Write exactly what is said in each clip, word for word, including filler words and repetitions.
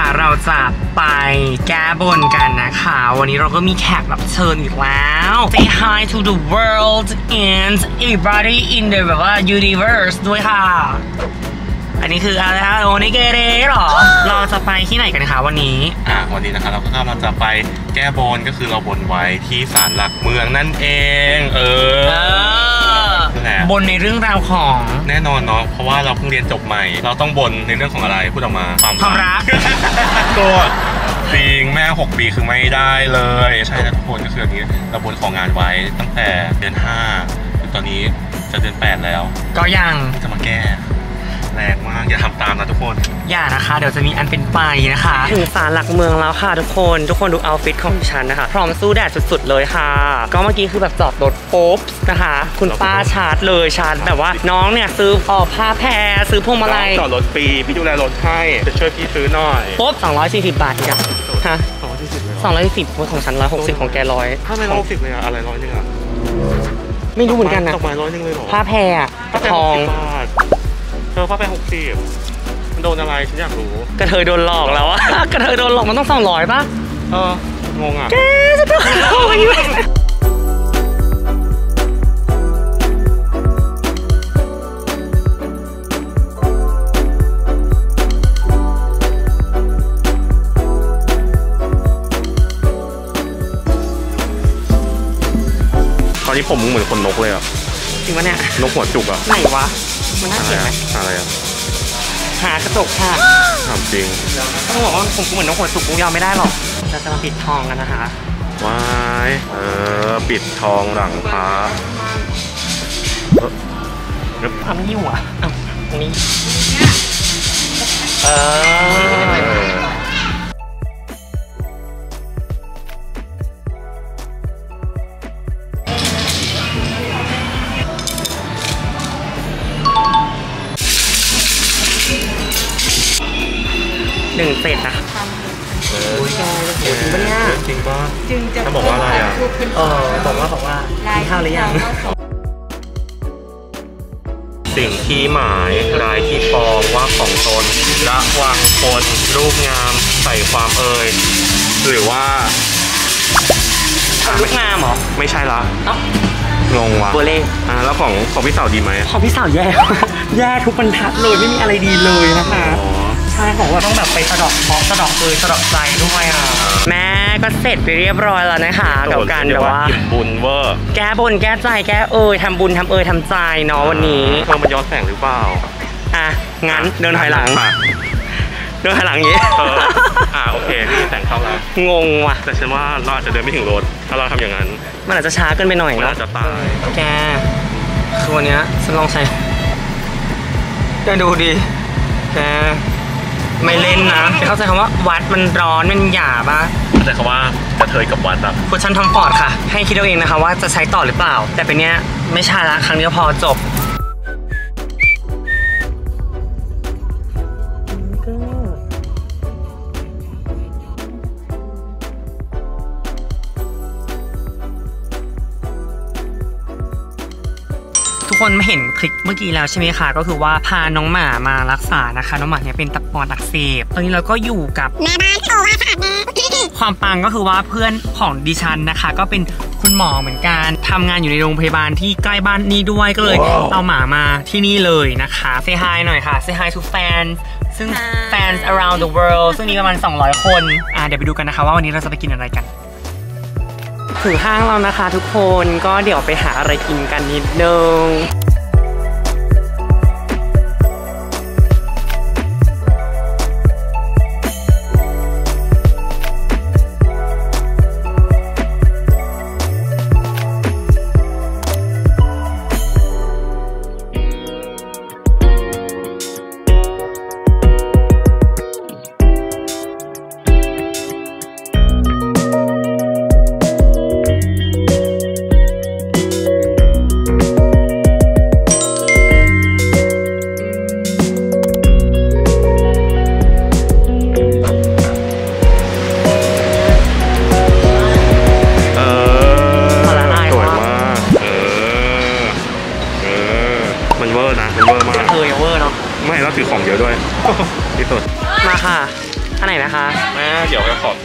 เราจะไปแก้บนกันนะคะวันนี้เราก็มีแขกรับเชิญอีกแล้ว Say hi to the world and everybody in the แบบว่า universe ด้วยค่ะอันนี้คืออะไรคะโอนิเกเรหรอเราจะไปที่ไหนกันคะวันนี้อ่าวันนี้นะคะเราก็กำลังจะไปแก้บนก็คือเราบนไว้ที่ศาลหลักเมืองนั่นเองเออบนในเรื่องราวของแน่นอนเนาะเพราะว่าเราเพิ่งเรียนจบใหม่เราต้องบนในเรื่องของอะไรพูดออกมาความรักก็จริงแม่หกปีคือไม่ได้เลยใช่นะทุกคนก็คืออันนี้เราบนของงานไว้ตั้งแต่เดือนห้าตอนนี้จะเดือนแปดแล้วก็ยังจะมาแก้แรงมากอย่าทำตามนะทุกคนอย่านะคะเดี๋ยวจะมีอันเป็นไปนะคะถึงศาลหลักเมืองแล้วค่ะทุกคนทุกคนดูเอาท์ฟิตของฉันนะคะพร้อมสู้แดดสุดๆเลยค่ะก็เมื่อกี้คือแบบจอดรถปุ๊บนะคะคุณป้าชาร์จเลยชาร์จแบบว่าน้องเนี่ยซื้อออกผ้าแพรซื้อพวงมาลัยจอดรถฟรีพี่ดูแลรถให้จะช่วยพี่ซื้อหน่อยปุ๊บสองร้อยสี่สิบบาทอีกอะฮะสองร้อยสี่สิบสองร้อยสี่สิบของฉันร้อยหกสิบของแกร้อยถ้าไม่ร้อยหกสิบเลยอะอะไรร้อยนึงอะไม่รู้เหมือนกันนะดอกไม้ร้อยนึงเลยหรอผ้าแพรอะทองเธอผ้าแพรหกสิบมันโดนอะไรฉันอยากรู้กระเทยโดนหลอกแล้วอะกระเทยโดนหลอกมันต้องสองร้อยป่ะเอองงอ่ะแกจะโดนหลอกอยู่ตอนนี้ผมมึงเหมือนคนนกเลยอ่ะจริงปะเนี่ยนกหัวจุกอ่ะไหนวะมันน่าเกลียดไหมอะไรอ่ะหากระจกค่ะถามจริงต้องบอกว่าผมเหมือนนกหัวจุกกูยอมไม่ได้หรอกเราจะมาปิดทองกันนะคะว้ายเออปิดทองหลังพระเออทำยิ่งว่ะตรงนี้เออหนึ่งเศษนะเออจริงปะเนี่ยจริงปะเขาบอกว่าอะไรอ่ะเออบอกว่าบอกว่ากินข้าวหรือยังสิ่งที่หมายรายที่ฟองว่าของตนระวังคนรูปงามใส่ความเอ่ยหรือว่ารูปงามเหรอไม่ใช่ละงงว่ะโบเล่อ่าแล้วของของพี่สาวดีไหมของพี่สาวแย่แย่ทุกบรรทัดเลยไม่มีอะไรดีเลยนะคะใช่ของว่าต้องแบบไปสะดอกเคาะสะดอกเอยสะดอกใจด้วยอ่ะแม่ก็เสร็จไปเรียบร้อยแล้วนะคะกับการแบบว่าบุญเวอร์แก้บนแก้ใจแก้เอยทำบุญทำเอยทำใจเนาะวันนี้เธอมันย้อนแสงหรือเปล่าอ่ะงั้นเดินถอยหลังเดินถอยหลังอย่างนี้เอออ่าโอเคนี่แสงเข้าแล้วงงว่ะแต่ฉันว่าเราอาจจะเดินไม่ถึงรถถ้าเราทำอย่างนั้นมันอาจจะช้าเกินไปหน่อยเนาะจะตายแกคือวันนี้ฉันลองใช้แกดูดิแกไม่เล่นนะเข้าใจคำว่าวัดมันร้อนมันหยาบป่ะเข้าใจคำว่ากระเทยกับวัดอ่ะคุณชันทำฟอร์ดค่ะให้คิดเอาเองนะคะว่าจะใช้ต่อหรือเปล่าแต่เป็นเนี้ยไม่ใช่ละครั้งเดียวพอจบทุกคนเห็นคลิปเมื่อกี้แล้วใช่ไหมคะก็คือว่าพาน้องหมามารักษานะคะน้องหมาเนี่ยเป็นตับปอดอักเสบตอนนี้เราก็อยู่กับแม่บ้านโอวาสแม่ความปังก็คือว่าเพื่อนของดิฉันนะคะก็เป็นคุณหมอเหมือนกันทำงานอยู่ในโรงพยาบาลที่ใกล้บ้านนี้ด้วยก็เลย wow. เอาหมามาที่นี่เลยนะคะ say hi หน่อยค่ะ say hi to fans ซึ่ง fans around the world ซึ่งมีประมาณสองร้อยคนอ่ะเดี๋ยวไปดูกันนะคะว่าวันนี้เราจะไปกินอะไรกันถึงห้างแล้วนะคะทุกคนก็เดี๋ยวไปหาอะไรกินกันนิดนึง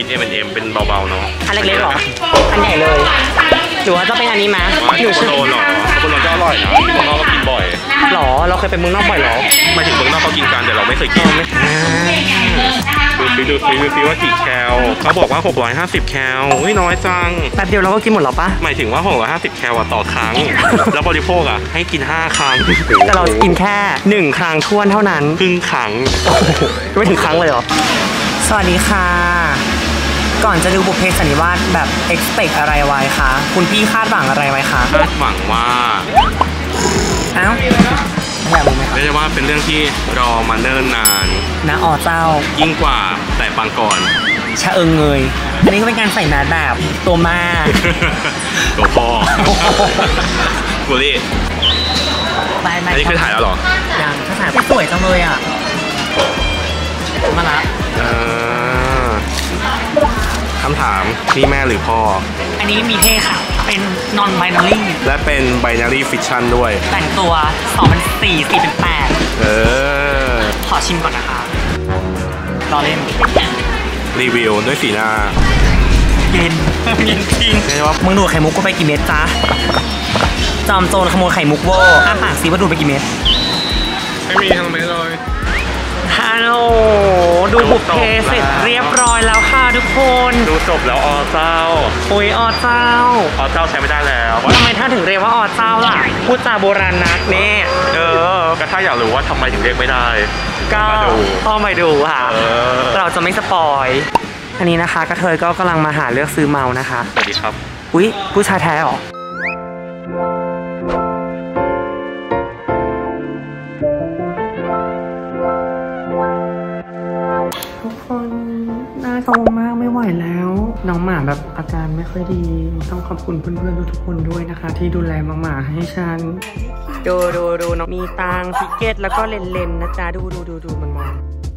กิน เอ็ม แอนด์ เอ็ม เป็นเบาๆเนาะอันเล็กๆหรออันใหญ่เลยหรือว่าจะเป็นอันนี้ไหมหนูโคโลนหรอโคโลนก็อร่อยนะเมืองนอกก็กินบ่อยหรอเราเคยไปเมืองนอกบ่อยหรอไม่ถึงเมืองนอกเขากินกันแต่เราไม่เคยกินดูฟิดูฟิดูฟิว่ากี่แคลเขาบอกว่าหกร้อยห้าสิบแคลอุ้ยน้อยจังแป๊บเดียวเราก็กินหมดหรอปะหมายถึงว่าหกร้อยห้าสิบแคลต่อครั้งแล้วบริโภคอ่ะให้กินห้าครั้งแต่เรากินแค่หนึ่งครั้งท้วนเท่านั้นครึ่งครั้งไม่ถึงครั้งเลยหรอสวัสดีค่ะก่อนจะดูบุพเพสันนิวาสแบบ expect อะไรไว้คะคุณพี่คาดหวังอะไรไว้คะคาดหวังว่าเอ้าไม่อยากรู้ไหมไม่ใช่ว่าเป็นเรื่องที่รอมาเนิ่นนานนะอ๋อเจ้ายิ่งกว่าแต่ปางก่อนชะเอิงเงยอันนี้ก็เป็นการใส่แมสแบบตัวแม่ตัวพ่อกูรี่อันนี้คือถ่ายแล้วหรอยังถ้าถ่ายสวยจังเลยอ่ะมาละคำถามนี่แม่หรือพ่ออันนี้มีเพศค่ะเป็น non binary และเป็น binary fiction ด้วยแต่งตัวสองเป็นสี่ สี่เป็นแปดเออขอชิมก่อนนะคะรอเล่นรีวิวด้วยสีหน้าเย็นเย็นจริงใช่ว่ามึงดูไข่มุกก็ไปกี่เม็ดจ๊ะจอมโจรขโมยไข่มุกโว้อ้าปากซิว่าดูไปกี่เม็ดไม่มีทั้งเม็ดเลยฮัลโหลดูบุพเพเสร็จเรียบร้อยแล้วค่ะทุกคนดูจบแล้วอเจ้าโอ้ยอเจ้าอเจ้าใช้ไม่ได้แล้วทำไมท่านถึงเรียกว่าอเจ้าล่ะพูดจาโบราณนักเนี่ยเออก็ถ้าอยากรู้ว่าทำไมถึงเรียกไม่ได้ก็ต้องไปดูค่ะเราจะไม่สปอยอันนี้นะคะกระเทยก็กำลังมาหาเลือกซื้อเมานะคะสวัสดีครับอุ๊ยผู้ชายแท้หรอโตมากไม่ไหวแล้วน้องหมาแบบอาการไม่ค่อยดีต้องขอบคุณเพื่อนๆทุกคนด้วยนะคะที่ดูแลหมาให้ฉันดูดูดูน้องมีตังทิเก็ตแล้วก็เลนๆนะจ๊ะดูดูดูดูมันมอง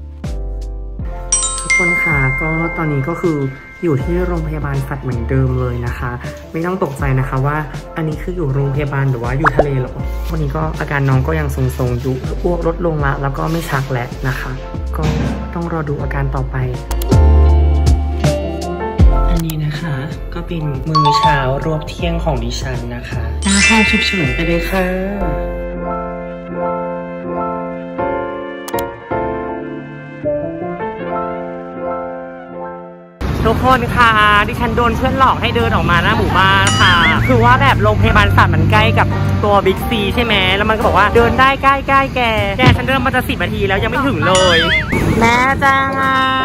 ทุกคนค่ะก็ตอนนี้ก็คืออยู่ที่โรงพยาบาลสัตว์เหมือนเดิมเลยนะคะไม่ต้องตกใจนะคะว่าอันนี้คืออยู่โรงพยาบาลหรือว่าอยู่ทะเลหรอวันนี้ก็อาการน้องก็ยังทรงๆอยู่อ้วกลดลงละแล้วก็ไม่ชักแล้วนะคะก็ต้องรอดูอาการต่อไปอันนี้นะคะก็เป็นมื้อเช้ารวบเที่ยงของดิฉันนะคะหน้าห้องฉุกเฉินไปเลยค่ะทุกคนค่ะดิฉันโดนเพื่อนหลอกให้เดินออกมาหน้าหมู่บ้านค่ะคือว่าแบบโรงพยาบาลสัตว์มันใกล้กับตัวบิ๊กซีใช่ไหมแล้วมันก็บอกว่าเดินได้ใกล้ใกล้แกแกฉันเดินมาจะสิบนาทีแล้วยังไม่ถึงเลยแม่จังไง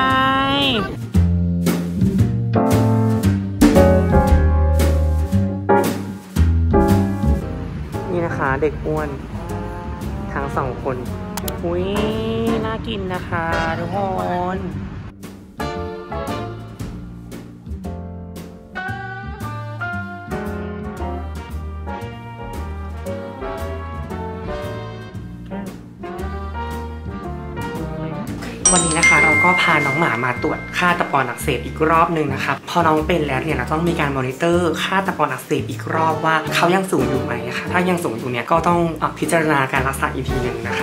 นี่นะคะเด็กอ้วนทั้งสองคนอุ้ยน่ากินนะคะทุกคนวันนี้นะคะเราก็พาน้องหมามาตรวจค่าตะปอนอักเสบอีกรอบหนึ่งนะคะพอน้องเป็นแล้วเนี่ยเราต้องมีการมอนิเตอร์ค่าตะปอนอักเสบอีกรอบว่าเขายังสูงอยู่ไหมคะถ้ายังสูงอยู่เนี่ยก็ต้องพิจารณาการรักษาอีกทีหนึ่งนะคะ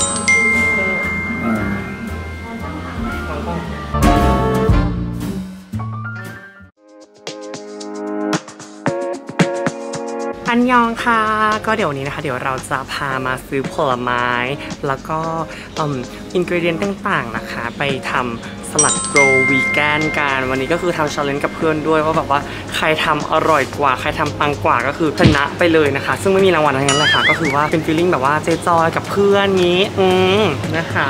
อันยองค่ะก็เดี๋ยวนี้นะคะเดี๋ยวเราจะพามาซื้อผลไม้แล้วก็อินกรีเดียนต่างๆนะคะไปทำสลัดโกลวีแกนกันวันนี้ก็คือทำชาเลนจ์กับเพื่อนด้วยว่าแบบว่าใครทำอร่อยกว่าใครทำปังกว่าก็คือชนะไปเลยนะคะซึ่งไม่มีรางวัลอะไรนั้นเลยค่ะก็คือว่าเป็นฟีลลิ่งแบบว่าเจจอยกับเพื่อนนี้อืมนะคะ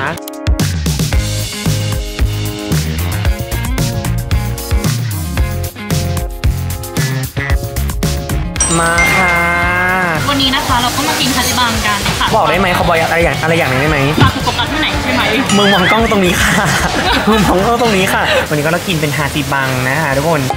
มาค่ะวันนี้นะคะเราก็มากินคาจิบังกันค่ะบอกได้ไหมเขาบอกอะไรอย่างอะไรอย่างนี้ได้ไหมมาคุกกับที่ไหนใช่ไหมมึงมองกล้องตรงนี้ค่ะมึงมองกล้องตรงนี้ค่ะวันนี้ก็เรากินเป็นฮาจิบังนะคะทุกคน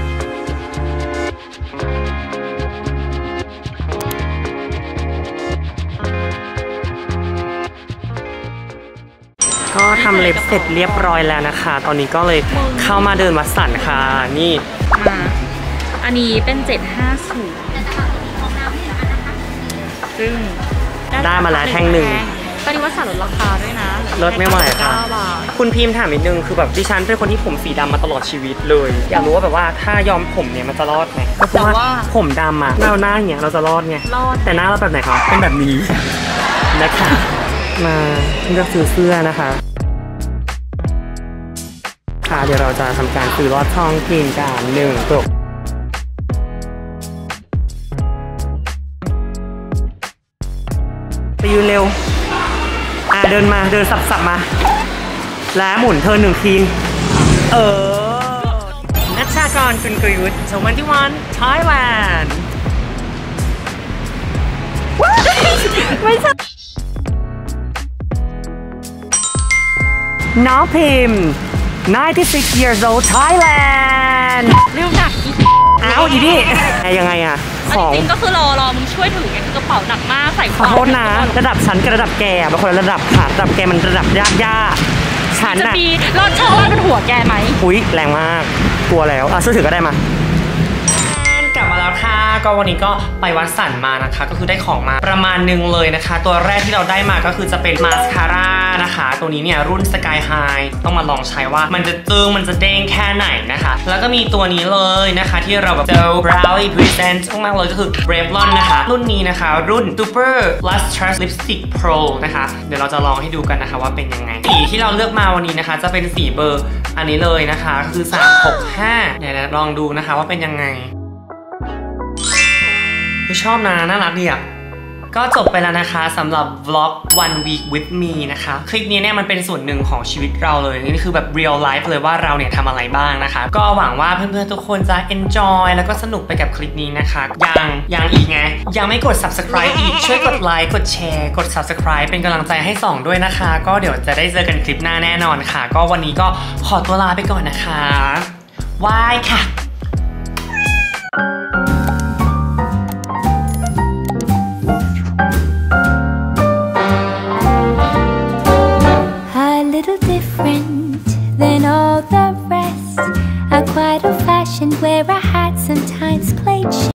ก็ทำเล็บเสร็จเรียบร้อยแล้วนะคะตอนนี้ก็เลยเข้ามาเดินวัดสันค่ะนี่อันนี้เป็นเจ็ดห้าศูนย์ซึ่งได้มาแล้วแท่งหนึ่งตอนนี้ว่าสารลดราคาด้วยนะลดไม่ไหวค่ะเก้าบาทคุณพิมพ์ถามนิดนึงคือแบบดิฉันเป็นคนที่ผมสีดำมาตลอดชีวิตเลย อยากรู้ว่าแบบว่าถ้ายอมผมเนี่ยมันจะรอดไหมก็เพราะว่าผมดำอะเราหน้าอย่างเงี้ยเราจะรอดไงรอดแต่หน้าเราแบบไหนคะเป็นแบบนี้นะคะ มาเลือกซื้อเสื้อนะคะค่ะเดี๋ยวเราจะทำการซื้อลอดช่องกินกันหนึ่งกลุ่มไปยืนเร็วอ่ะเดินมาเดินสับๆมาแล้วหมุนเธอหนึ่งทีเออนัชชากรคุณกฤยุทธ์สมัยที่วันไทยแลนด์ไม่ใช่น้องพิมพ์ninety-six years old Thailand เรื่องหนักอีกอ้าวอีนี่ยังไงอะของจริงๆก็คือรอรอมึงช่วยถือไงคือกระเป๋าหนักมากใส่ขอโทษนะระดับฉันกับระดับแกบางคนระดับค่ะระดับแกมันระดับยากยากฉันจะอะมีรอดช่องรอดบนหัวแกไหมอุ้ยแรงมากกลัวแล้วอ่ะซื้อถือก็ได้มากลับมาแล้วค่ะก็วันนี้ก็ไปวัดสันมานะคะก็คือได้ของมาประมาณนึงเลยนะคะ ตัวแรกที่เราได้มาก็คือจะเป็นมาสคาร่านะคะตัวนี้เนี่ยรุ่น Sky High ต้องมาลองใช้ว่ามันจะตึงมันจะเด้งแค่ไหนนะคะแล้วก็มีตัวนี้เลยนะคะที่เราแบบเจล Browy Present มากๆเลยก็คือ Revlon นะคะรุ่นนี้นะคะรุ่น Super Lustrous Lipstick Pro นะคะเดี๋ยวเราจะลองให้ดูกันนะคะว่าเป็นยังไงสีที่เราเลือกมาวันนี้นะคะจะเป็นสีเบอร์อันนี้เลยนะคะก็คือสามหกห้าเดี๋ยวลองดูนะคะว่าเป็นยังไงชอบนะน่ารักดีอ่ะก็จบไปแล้วนะคะสำหรับ vlog one week with me นะคะคลิปนี้เนี่ยมันเป็นส่วนหนึ่งของชีวิตเราเลยนี่คือแบบ real life เลยว่าเราเนี่ยทำอะไรบ้างนะคะก็หวังว่าเพื่อนๆทุกคนจะ enjoy แล้วก็สนุกไปกับคลิปนี้นะคะยังยังอีกไงยังไม่กด subscribe อีกช่วยกดไลค์กดแชร์กด subscribe เป็นกำลังใจให้สองด้วยนะคะก็เดี๋ยวจะได้เจอกันคลิปหน้าแน่นอนค่ะก็วันนี้ก็ขอตัวลาไปก่อนนะคะบายค่ะ Different than all the rest. I'm quite old-fashioned where I had sometimes played